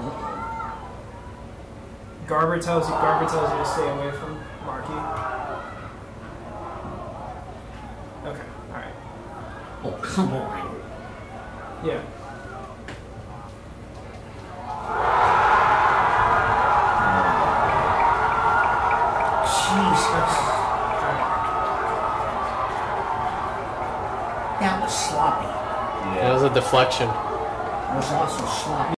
Garber tells you to stay away from Markey. Okay, alright. Oh, come on. Yeah. Jesus. That was sloppy. That was a deflection. It was also sloppy.